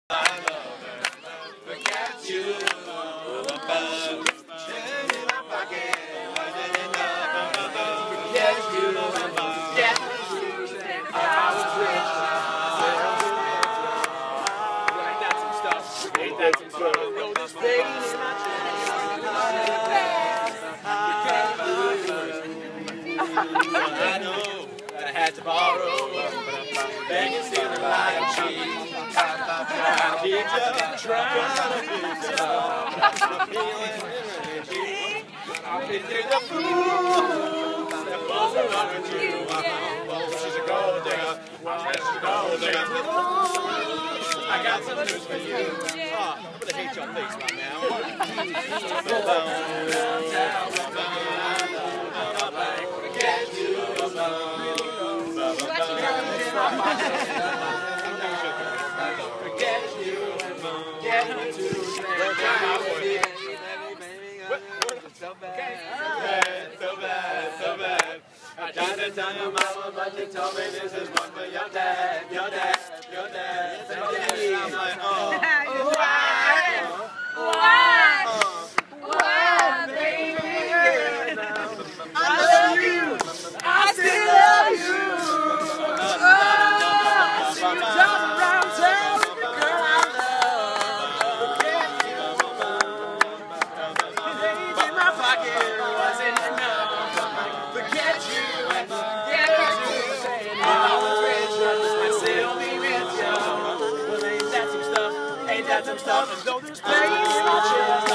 Forget you. I know that I had to borrow, beg and steal and lie and cheat. Trying to keep you, I'm feeling energy. I'm picking the fool that falls in love with you. She's a gold digger, she's a gold digger. I got some news for you. I'm gonna hate your face right now. Forget you. So bad. I tried to tell your mama, but you told me this is one for your dad. I'm like, oh. Why, baby? I love you. I still love you. I see you driving around town with the girl I love. Forget you. In my pocket wasn't enough. Forget you. Saying I was rich, I'd still be rich, yo. Well, ain't that some stuff? And though there's pain in my chest.